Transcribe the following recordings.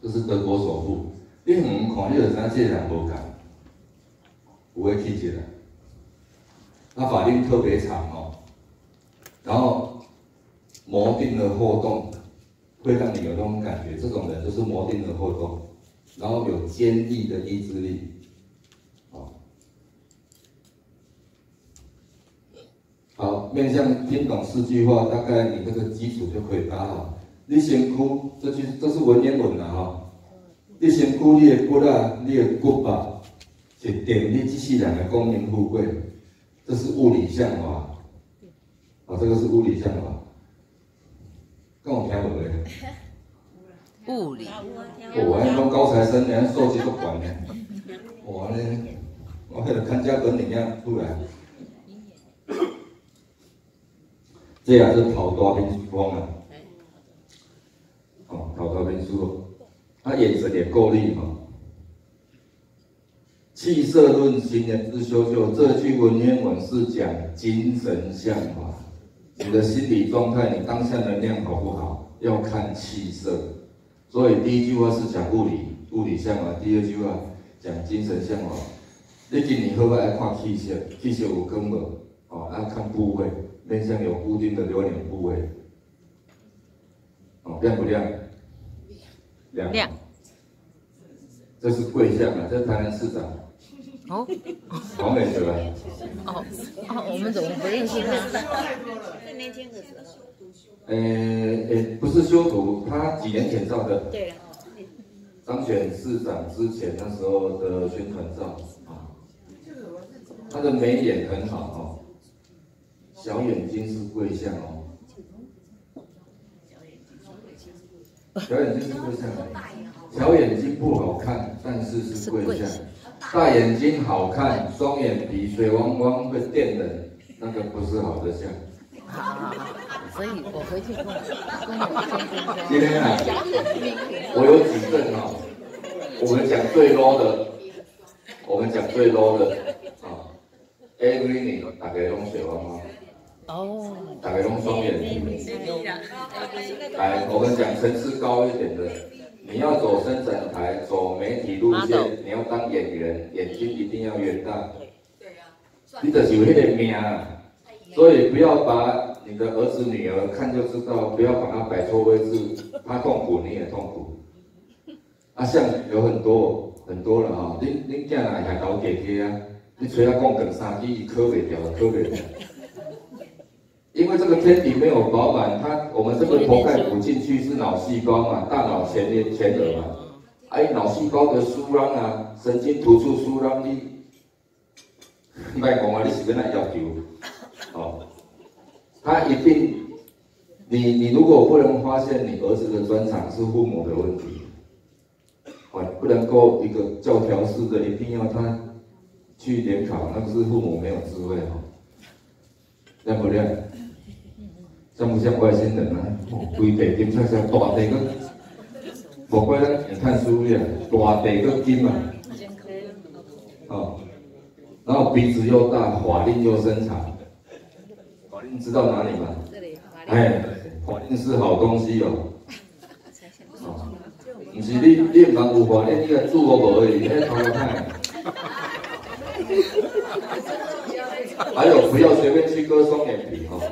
这是德国首富。你远看，你就知影这个人无共，有诶气质啊。他法令特别长哦，然后摩定的活动会让你有那种感觉，这种人就是摩定的活动，然后有坚毅的意志力，哦。好，面向听懂4句话，大概你这个基础就可以打好。你身躯，这是文言文啦吼。你身躯你的骨啊，你的骨吧，是定你这世人的功名富贵，这是物理象化。哦，这个是物理象化。跟我听无咧？ 物理。 我安讲高材生，人数字都悬呢。我呢，我迄个看家本领样出来。这也是头大面书啊。哦，头大面书，他眼神也够力哈。气色论心言之修就，这句文言文是讲精神相法。你的心理状态，你当下能量好不好，要看气色。所以第一句话是讲物理相法，第二句话讲精神相法。你今年好歹爱看气色，气色有光无？哦，要看部位，面向有固定的流年部位。哦，亮不亮？亮。这是贵相啊，这是台南市长。 哦， 黄美哲啊。 哦，我们怎么不认识他？ 在年轻的时候。 不是修图，他几年前照的。 对了。 当选市长之前那时候的宣传照啊。他的眉眼很好哦，小眼睛是贵相哦。小眼睛是贵相，小眼睛不好看，但是是贵相。大眼睛好看，双眼皮水汪汪会电人，那个不是好的相。 好，所以我回去跟我先生说。 今天啊，我有举证哦，我们讲最 low 的，啊 ，every 年大家拢水汪汪。 哦。 大家拢双眼皮。来，我们讲层次高一点的。你要走伸展台，走媒体路线，你要当演员，眼睛一定要圆大。对啊，你就是有那个命啊，所以不要把你的儿子女儿看就知道，不要把他摆错位置，他痛苦你也痛苦。啊，像有很多了哈，恁囝来还搞给贴啊，你催他讲更三句，磕袂掉，磕袂掉。因为这个天体没有饱满，我们这个头盖骨进去是脑细胞嘛，大脑前额嘛，脑细胞的疏让啊，神经突触疏让你别讲啊，你是要哪要求？哦，他一定，你如果不能发现你儿子的专长是父母的问题，哦，不能够一个教条式的，一定要他去联考，那个是父母没有智慧哦，亮不亮？像不像外星人啊？规地金色色，大地个，无怪咱看书呀，大地个金啊，哦，然后鼻子又大，法令又深长，法令知道哪里吗？哎，法令是好东西哦。哦，不是你唔通有法令，你个住我无而已，那头看。还有，不要随便去割双眼皮哦。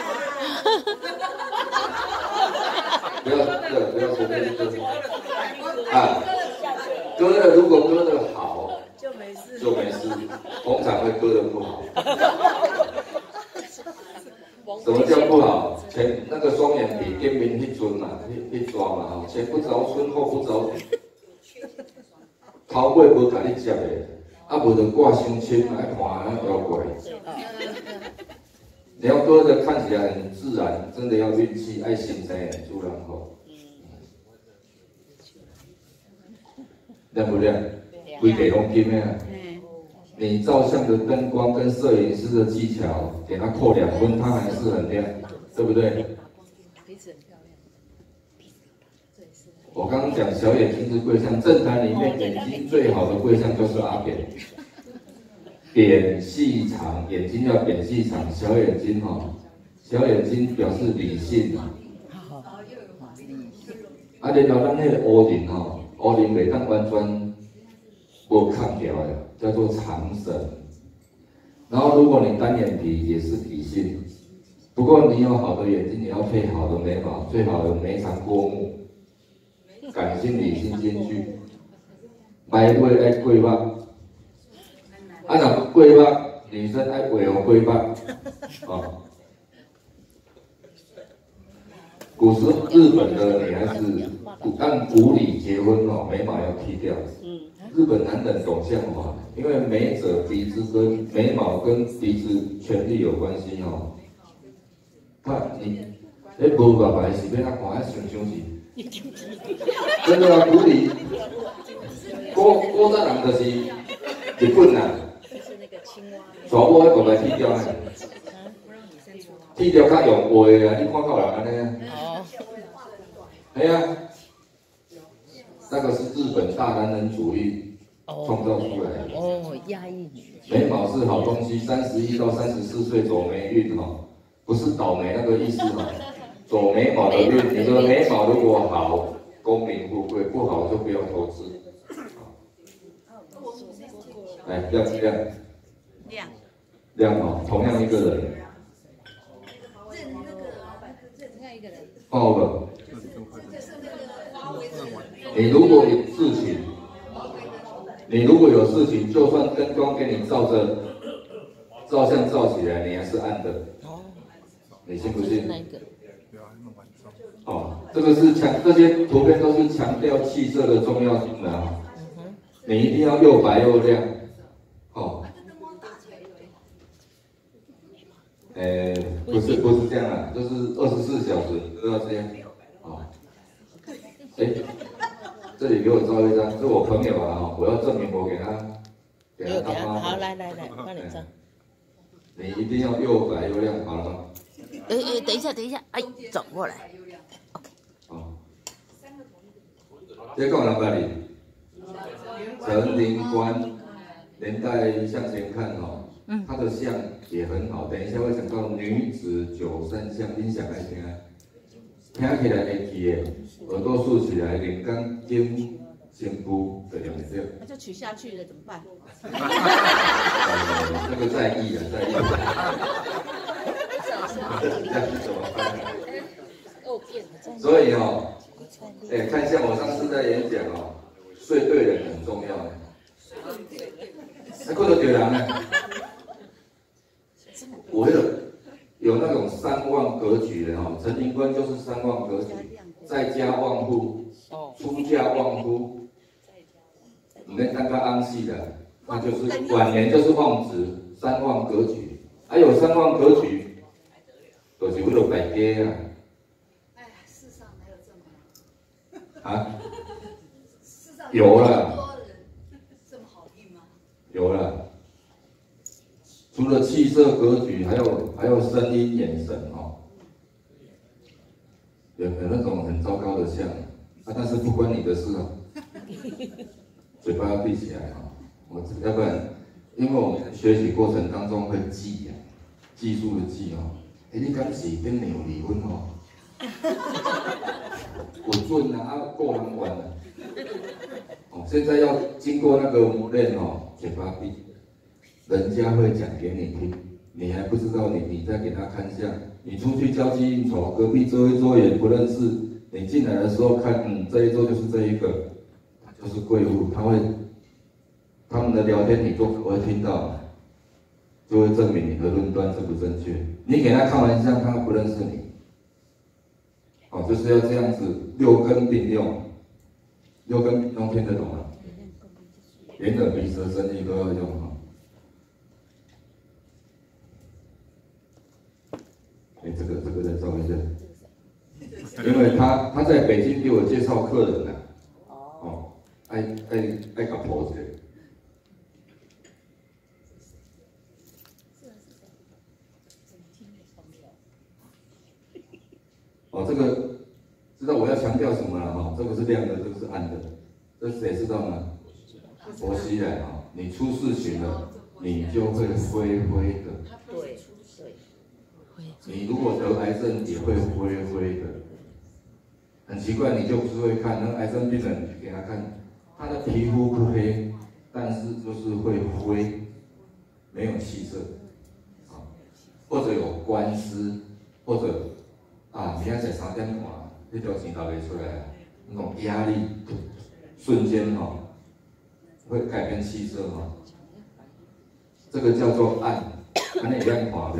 不要随便割啊！割了如果割得好，就没事。通常会割得不好。什么叫不好？那个双眼皮见面迄阵嘛，迄抓嘛，前不着村后不着店，头尾无甲你接的，啊无就挂伤深，爱看那妖怪。你要割的看起来很自然，真的要运气，爱心才主人好。亮不亮？规地拢金的。你照相的灯光跟摄影师的技巧，给他扣2分，他还是很亮，对不对？鼻子很漂亮。我刚刚讲小眼睛是贵相，政坛里面眼睛最好的贵相就是阿扁。扁细长，眼睛要扁细长，小眼睛小眼睛表示理性啊。然后咱那个乌人乌林袂当完全无抗掉的，叫做长神。然后如果你单眼皮也是底性，不过你有好的眼睛，你要配好的眉毛，最好的眉长过目，感性理性兼具。白尾爱过目，若过目，女生爱画有过目，哦。古时日本的女孩子按古礼结婚哦，眉毛要剃掉。日本男人懂相嘛，因为眉者鼻子跟眉毛跟鼻子权力有关系哦。你无白白是要看，想是。真的啊，古礼，古早人就是日本人，全部迄白白剃掉呢。剃掉较用画啊，你看到人安尼啊？哎呀，那个是日本大男人主义创造出来的。 哦，压抑。 眉毛是好东西，31到34岁走霉运哈，不是倒霉那个意思哈，走眉毛的运。你的眉毛如果好，功名富贵；不好就不要投资。来，亮哦，同样一个人。了，你如果有事情，就算灯光给你照相照起来，你还是暗的。你信不信？哦，这些图片都是强调气色的重要性啊。你一定要又白又亮。哦。不是这样啊，就是24小时都要这样。哦，这里给我照一张，是我朋友啊，我要证明我给他妈妈。 好，来，帮你照。 你一定要又白又亮，好了吗？ 等一下，哎，转过来。OK。 哦。这个哪里？陈灵官，年代向前看哦。她的相也很好，等一下会讲到女子93相，你想来听啊？听起来会记的，耳朵竖起来，脸刚尖仙姑的样子。 那就取下去了，怎么办？ 这个在意啊，在意。这样怎么办？所以哦，看相，我上次在演讲哦，睡对人很重要呢。困到对人呢？我有那种3旺格局的哈，陈灵官就是3旺格局，在家旺夫，出嫁旺夫，你们看他安系的，那就是晚年就是旺子，3旺格局，还有3旺格局，就是为了摆街啊。 哎呀，世上哪有这么啊？有了， 这么好运吗？ 有了。除了气色格局，还有声音眼神哦，有那种很糟糕的相啊，但是不关你的事哦，嘴巴要闭起来哦，要不然，因为我们学习过程当中会记啊，技术的记哦，你敢是跟你有离婚哦？有准啊，过人关了，哦，现在要经过那个磨练哦，嘴巴闭。人家会讲给你听，你还不知道你在给他看相。你出去交际应酬，隔壁桌一桌也不认识，你进来的时候看，这一桌就是这一个，他就是贵妇，他们的聊天你都会听到，就会证明你的论断正不正确。你给他开玩笑，他不认识你，哦，就是要这样子6根并用，6根并用听得懂吗？眼耳鼻舌身意都要用哈。这个再照一下，因为他在北京给我介绍客人呢，哦，爱搞婆子。哦，这个知道我要强调什么了哈？这个是亮的，这个是暗的，这谁知道呢？佛西来哈，你出事情了，你就会灰灰的。 对。 你如果得癌症也会灰灰的， 很奇怪，你就是会看那个癌症病人给他看，他的皮肤不黑，但是就是会灰，没有气色，或者有官司，或者明仔载3点半，那条钱拿不出来，那种压力瞬间会改变气色这个叫做暗，安尼会看袂？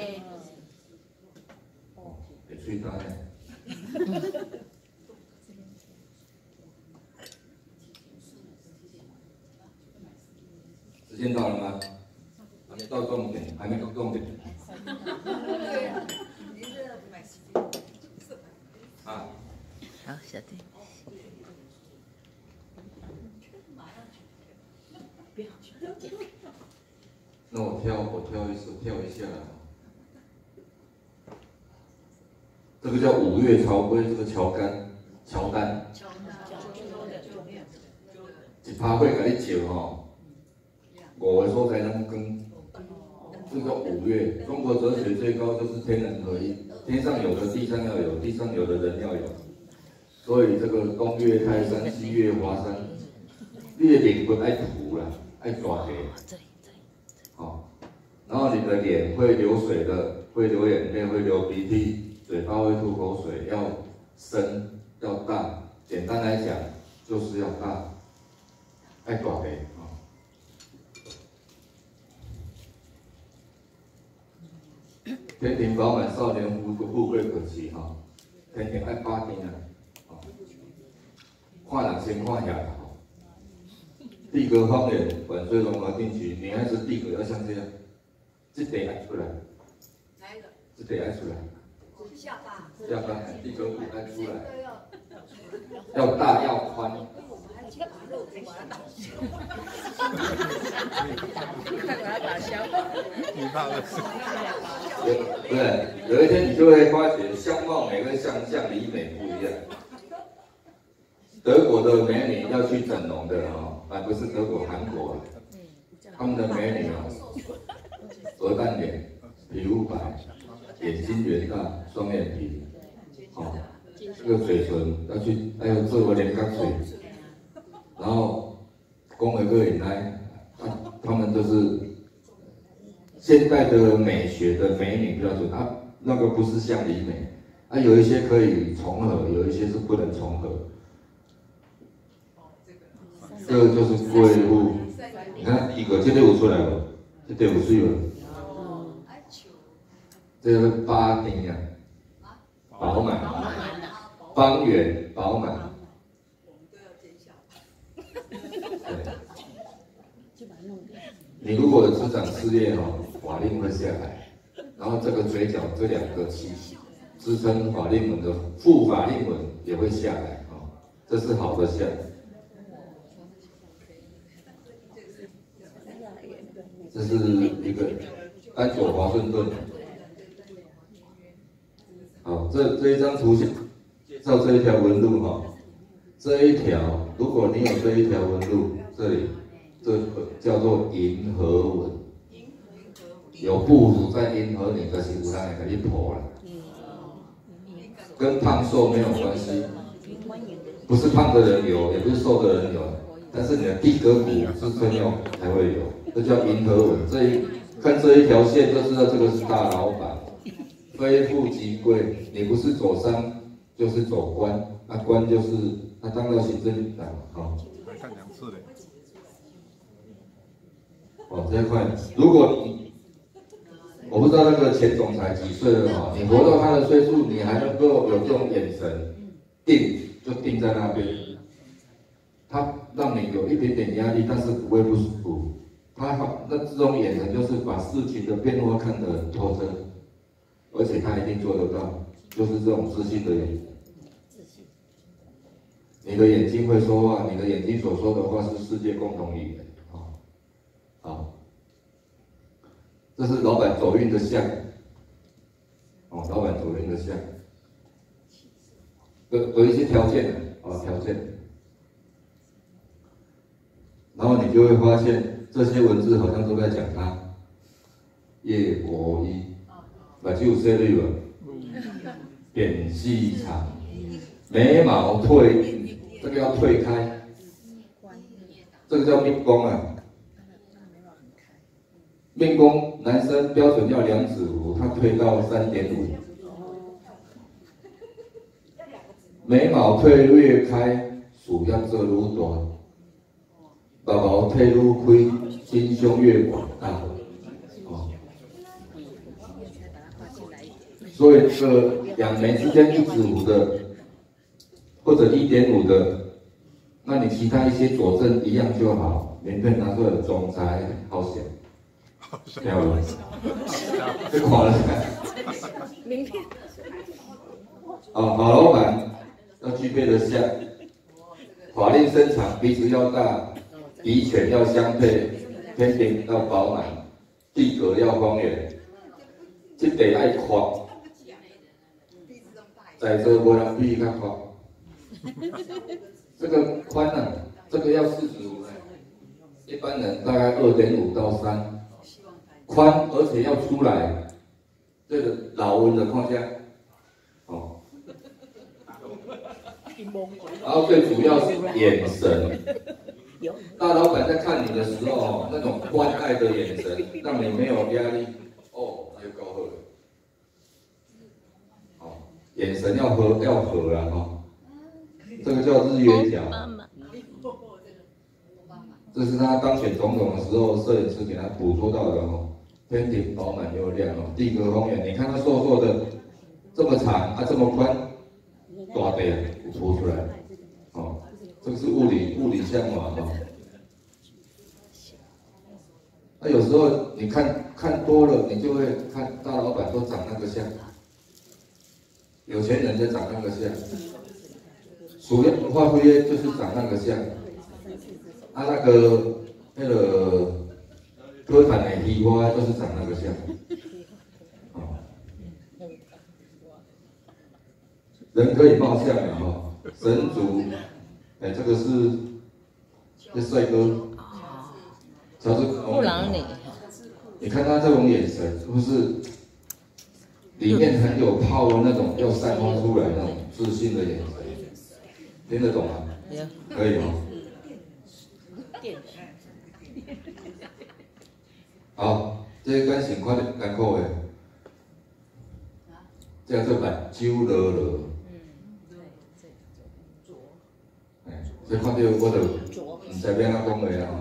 会喙干的。时间到了吗？还没到重点，还没到重点。 好，小弟。 那我跳一下。这个叫五岳朝龟，这个乔丹，一趴会给你照5个所在咱跟，这叫五岳。中国哲学最高就是天人合一，天上有的地上要有，地上有的人要有。所以这个东岳泰山，西岳华山，你的灵魂爱涂啦，爱大个。然后你的脸会流水的，会流眼泪，会流鼻涕，嘴巴会吐口水，要深要大。简单来讲，就是要大，爱大个天庭饱满，少年富贵可期天庭爱8天看人先看下头。地阁方圆，晚睡荣华定局，女孩子地阁要像这样。这得爱出来， 哪一个？ 这得爱出来。 下巴。 下巴，地格骨爱出来。要大要宽。对，有一天你就会发觉相貌美跟像李美不一样。德国的美女要去整容的不是德国，韩国他们的美女鹅蛋脸，皮肤白，眼睛圆大，双眼皮，这个嘴唇要做个连角嘴，然后讲一个原来，他们就是现代的美学的美女标准那个不是像李美，有一些可以重合，有一些是不能重合，这个就是贵妇，你看第一个这个有出来了，这个有水了。这个8天饱满，方圆饱满。你如果有职场事业法令会下来，然后这个嘴角这2个支撑法令纹的副法令纹也会下来这是好的象。这是一个安佐华盛顿。这一张图介绍这一条纹路这一条，如果你有这一条纹路，这里这叫做银河纹，有部署在银河里，就是有人会给你破了，跟胖瘦没有关系，不是胖的人有，也不是瘦的人有，但是你的地格骨支撑才会有，这叫银河纹。看这一条线就知道这个是大老板。非富即贵，你不是走商就是走官，官就是他当到行政长看2次嘞。 这一块，如果我不知道那个前总裁几岁了你活到他的岁数，你还能够有这种眼神，就定在那边，他让你有一点点压力，但是不会不舒服。那这种眼神就是把事情的变化看得很透彻。而且他一定做得到，就是这种自信的眼神。你的眼睛会说话，你的眼睛所说的话是世界共同语言。这是老板走运的象。老板走运的象。有一些条件条件。然后你就会发现这些文字好像都在讲他。叶国一。目睭有色绿了，扁细长， 眉毛退，这个要退开，这个叫命宫啊。命宫男生标准要2指弧，他退到3.5。眉毛退越开，属鸭做愈大，目毛退愈开，心胸越广大。哦，所以这个两眉之间1指弧的，或者1.5的，那你其他一些佐证一样就好。名片拿出来，总裁好险，听有无？这看了名片。哦，好老板要具备的像法令身长，鼻子要大，鼻犬要相配，天庭要饱满，地格要方圆，这地爱宽，在座无人比较宽。这个宽呢、这个要45呢，一般人大概2.5到3，宽而且要出来，这个老温的框架，哦。然后最主要是眼神，大老板在看你的时候，那种关爱的眼神，让你没有压力。哦，就够好了。哦，眼神要合啊，哦，这个叫日月角。这是他当选总统的时候，摄影师给他捕捉到的哦，天庭饱满又亮哦，地格方圆。你看他瘦瘦的，这么长啊，这么宽，大地凸出来。哦，这个是物理象嘛，哦。那有时候你看多了，你就会看大老板都长那个像，有钱人就长那个像，属于文化会就是长那个像，啊那个科坦的梨花就是长那个像，哦，人可以貌相的哦，神族，哎，这个是帅哥。乔治布朗尼， 你看他这种眼神，是不是里面很有泡那种要散发出来那种自信的眼神？听得懂吗？可以吗？好，这个感情快点艰苦的，叫做目睭落落。所以看到我就唔知要安怎讲话啦。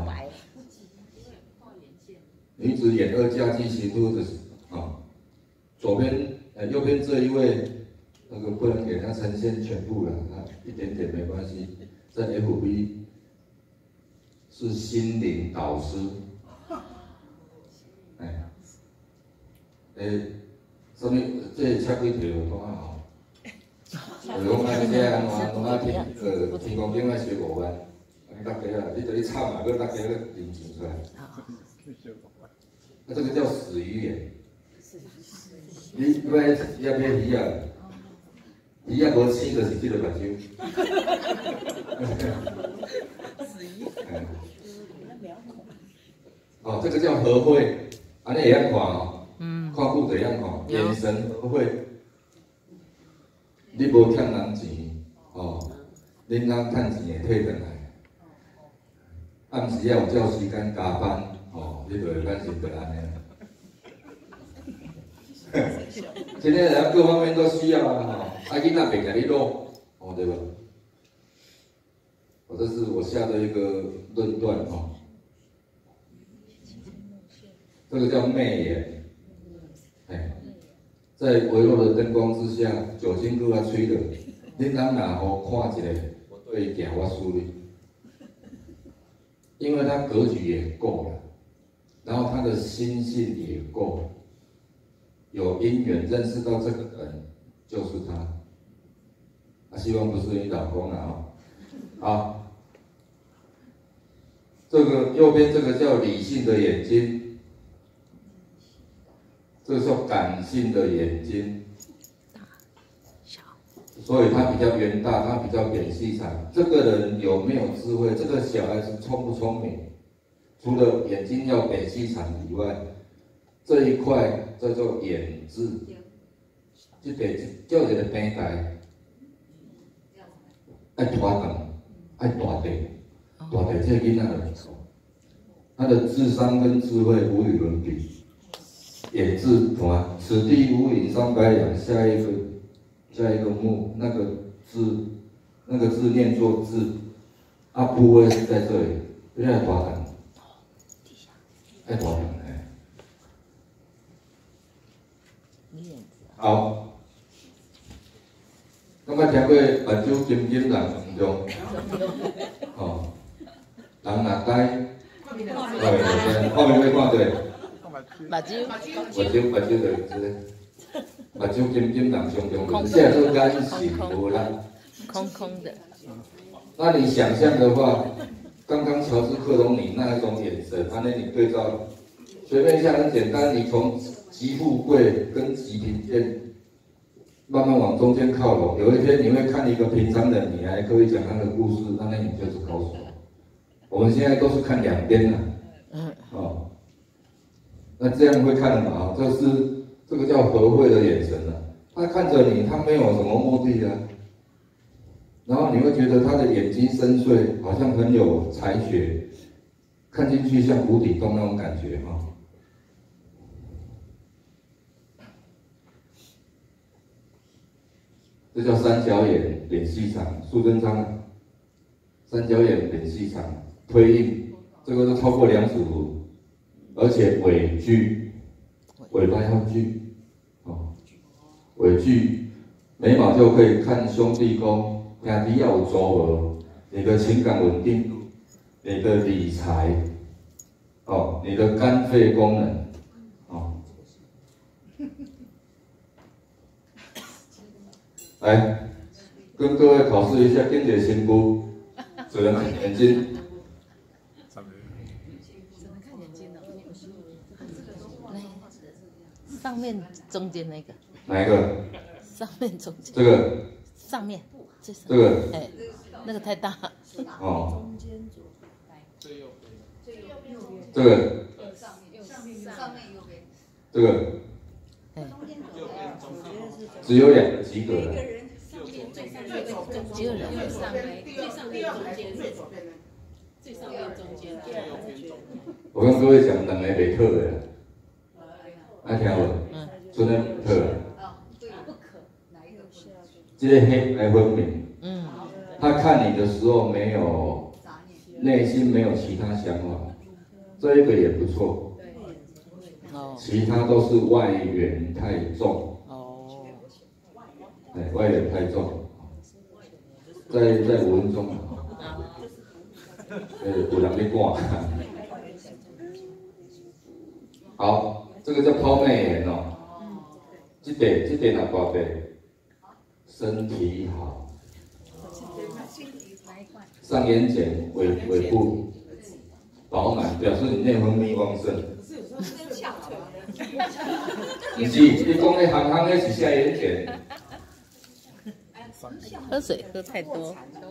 女子眼2加鸡其凸的啊，右边这一位那个不能给他呈现全部了，啊，一点点没关系。在 FB 是心灵导师，什么这插几条讲啊吼，就讲安这安怎天公顶爱小5万，大家啊，你着去吵嘛，搁大家搁认钱出来。那这个叫死鱼眼，你要鱼啊，鱼啊无生就是这个目睭。死鱼。哦，这个叫和会，安尼会晓看哦，看久就会晓看，眼神和会。你无欠人钱，哦，恁人趁钱会退转来，暗时要有照时间加班。哦，你就会感情就安尼。今天人各方面都需要啊，哈，囡仔别给你弄，哦，对吧？这是我下的一个论断哦。这个叫媚眼，在微弱的灯光之下，酒精给它吹的，恁人若好看一下，我对伊行我输你，因为他格局也够了。然后他的心性也够，有因缘认识到这个人就是他，希望不是你老公了啊。好，这个右边这个叫理性的眼睛，这个叫感性的眼睛，所以他比较圆大，他比较扁细长。这个人有没有智慧？这个小孩子聪不聪明？除了眼睛要扁细长以外，这一块叫做眼痣，这个叫一个平台， 爱拖长，爱大地，大地这个囡仔就不错，他的智商跟智慧无与伦比。眼字团，此地无银300两，下一个木，那个字念作字，部位是在这里，这爱大长，爱大长哎。好。感觉听过目睭金金人唔中，哦，人若呆，看面要看对，目睭就是目睭金金人上中，现在都干洗无啦， 空空的。 那你想象的话，刚刚乔治克隆尼那一种眼神，你对照，随便一下很简单，你从极富贵跟极贫贱。慢慢往中间靠拢，有一天你会看一个平常人，你还可以讲他的故事，那你就是高手。我们现在都是看两边的，哦，那这样会看得嘛？这个叫和会的眼神啊，他看着你，他没有什么目的啊，然后你会觉得他的眼睛深邃，好像很有才学，看进去像无底洞那种感觉哈。这叫三角眼脸细长，苏贞昌啊，三角眼脸细长，推印，这个都超过2指弧，而且尾聚，尾巴要聚，哦，尾聚，眉毛就可以看兄弟宫，兄弟要有组合，你的情感稳定，你的理财，哦，你的肝肺功能，哦。来，跟各位考试一下经济评估，只能看眼睛。 只能看眼睛哦。上面中间那个。 哪一个？ 上面中间。 这个。 上面。 这个。 哎，那个太大。 哦。这个。 上面右边。 这个。只有2个及格了。 只有2个上面， 最上面中间，最上面中间。 我跟各位讲，2个袂考的啦，爱听无？真的不考啦。 不可，哪一个不可？ 这个黑白分明。他看你的时候没有内心没有其他想法，这一个也不错。其他都是外缘太重。外缘太重，在文中有人在看。好，这个叫抛媚眼哦。这点哪挂背？身体好。上眼睑尾部饱满，表示你内分泌旺盛。不是，你讲的行行的是下眼睑。 喝水喝太多，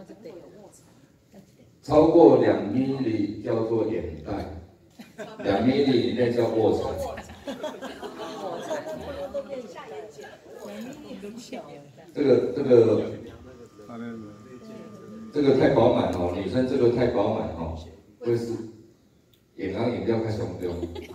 超过2 ml 叫做眼袋，2 ml 以内叫卧蚕。这个太饱满哦，女生这个太饱满哦，会是眼囊饮料较上中，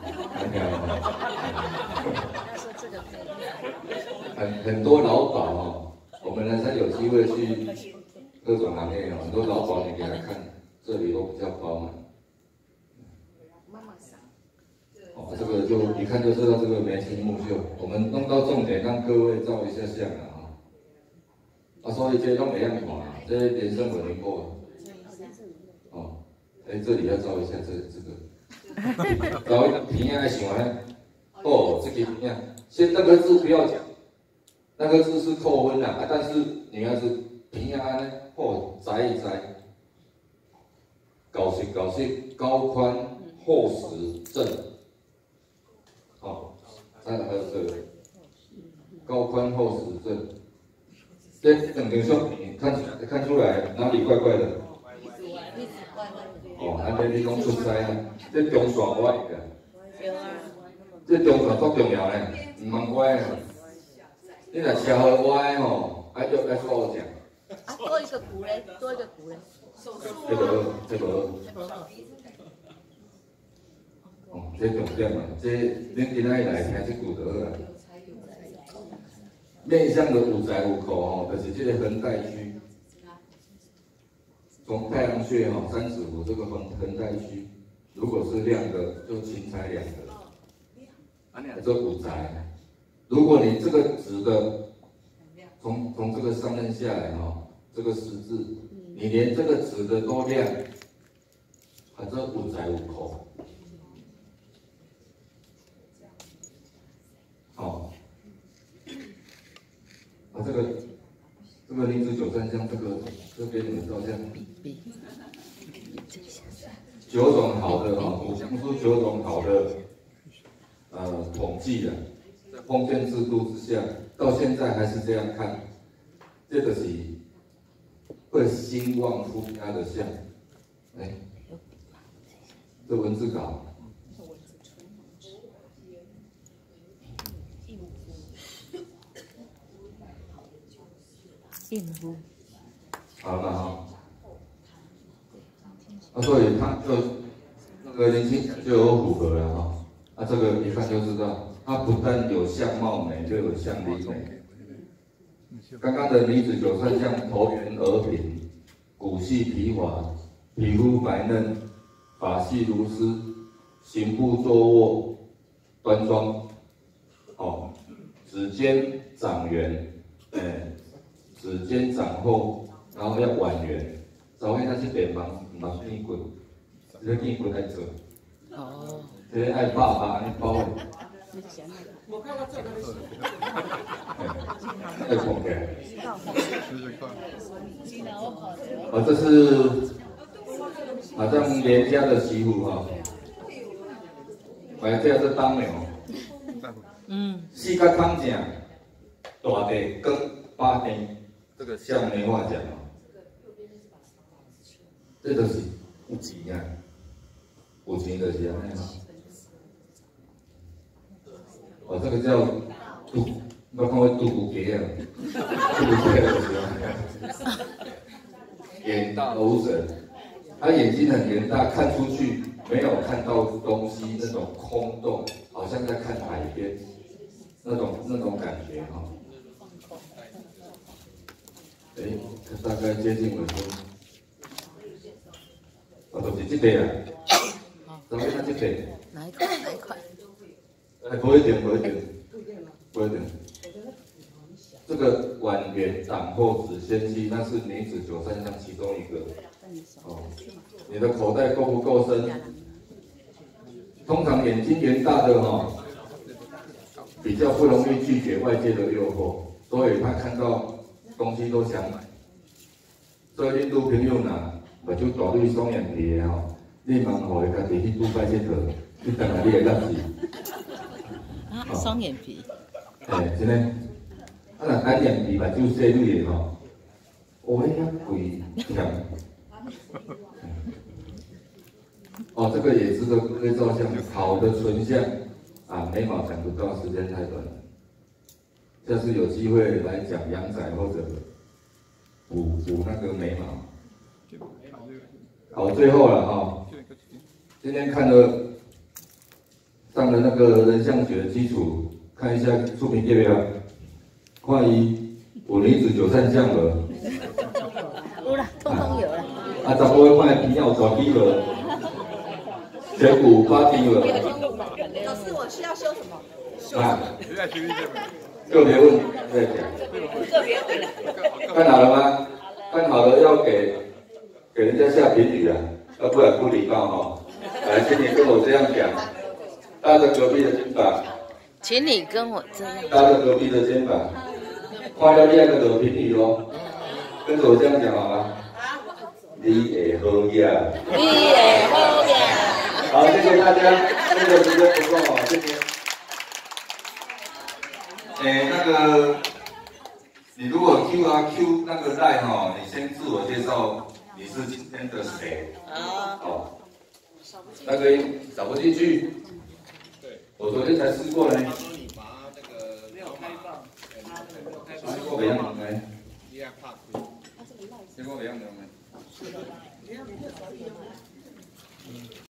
很多劳保哦。我们呢才有机会去各种行业很多劳保你给他看，这里都比较饱满。哦，这个就一看就知道这个眉清目秀。我们弄到重点，让各位照一下相啊。所以这拢袂样看啊，这连胜文明过。哦，这里要照一下这个。照一个平安的想呢，哦，这个平安，先那个字不要讲。那个字是扣分啦，但是你要是平安呢，或摘一摘，搞实，高宽厚实正，哦，再来还有这个高宽厚实正，这2张相片看出来哪里怪怪的？哦，安尼你讲出师啊，这中线我会个，这中线足重要呢，唔通歪啊。你若车好歪吼，要顾正， 啊，多一个骨嘞，多一个骨嘞。 这个，哦，这重点嘛，这恁今仔来听这句就好啦。面向的有财有库吼，就是这个横带区，从太阳穴哈35这个横带区，如果是亮的，就勤财两个，这有财。如果你这个直的，从这个上面下来哈，这个十字，你连这个直的都亮，啊，这有财有库。好，啊，这个灵芝九三香，这边你们照相。9种好的哈，五香书9种好的统计的，在封建制度之下，到现在还是这样看，这个是会兴旺夫家的相，哎，这文字稿。 应付。 好了哈，所以他就那个年轻就有符合了哈。这个一看就知道，它不但有相貌美，就有相理美。刚刚的女子九三相，头圆额平，骨细皮滑，皮肤白嫩，发细如丝，行步坐卧端庄，哦，指尖长圆，指尖长厚，然后要婉圆。早晚他是变忙变棍，这个变棍在做。哦。这个爱爸爸安尼包的。 我看我做的是。 爱捧起来。这是好像连家的媳妇哈，哎，这是当牛。四角康正，大地更八天，这个像梅花奖。这就是有钱啊，有钱就是安尼哦，这个叫杜，我看过杜甫鸡啊，杜甫鸡就是安尼，眼大如神，他眼睛很圆大，看出去没有看到东西，那种空洞，好像在看海边，那种感觉哈。大概接近尾声。就是这个啊，怎么看这个？ 哪一块？哪一块？ 不一定。这个婉圆长厚指纤细，那是女子九三相其中一个。哦，你的口袋够不够深？通常眼睛圆大的哈，比较不容易拒绝外界的诱惑，所以他看到东西都想买。所以印度朋友呢？目睭大对双眼皮的吼，你茫互伊家己去杜拜佚佗，你当然你会当时。 双眼皮。 真的。若单眼皮目睭细蕊的吼，哦，迄遐贵甜。这个也值得各位照相。好的唇相啊，眉毛讲不到，时间太短了。下次有机会来讲阳仔或者补那个眉毛。好，最后了哈，今天上了那个人相学的基础，看一下出品列表，看伊有女子九三相无？ 有啦，通通有啦。 查甫的看皮有大肌无？颧骨八肌无？ 老师，我需要修什么？ 个别问再讲。个别问。看好了吗？看好了要给人家下评语啊，要不然不礼貌哈。来，请你跟我这样讲，搭着隔壁的肩膀。 请你跟我这样。 搭着隔壁的肩膀，看到第二个评语哦，跟着我这样讲好吗？你会好呀。 你会好呀。 好，谢谢大家，这个时间不够哦，谢谢。那个，你如果 Q 那个赖哈，你先自我介绍。你是今天的谁？哦，那个找不进去。对，我昨天才试过呢。 你把那个没有开放， 试过没样没？ 你要怕亏。 结果怎样的？